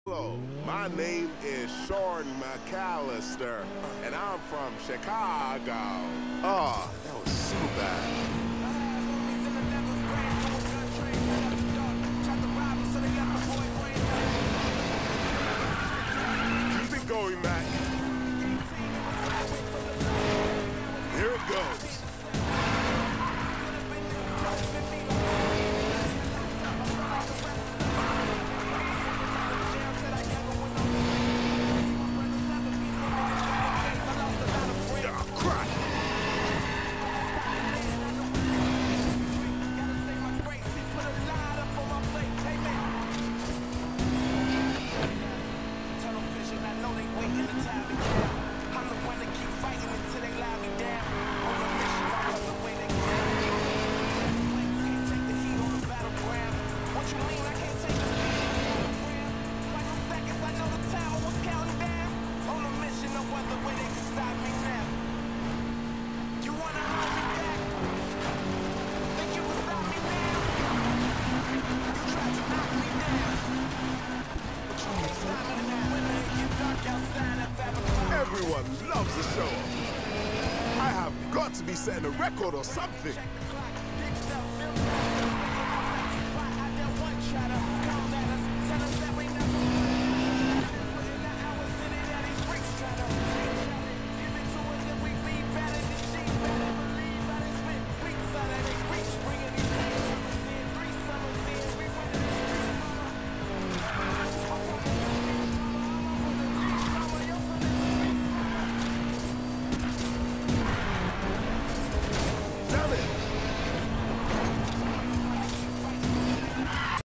Hello, my name is Sean McAllister, and I'm from Chicago. Oh, that was so bad. Keep it going, Mac. Here it goes. Everyone loves the show. I have got to be setting a record or something.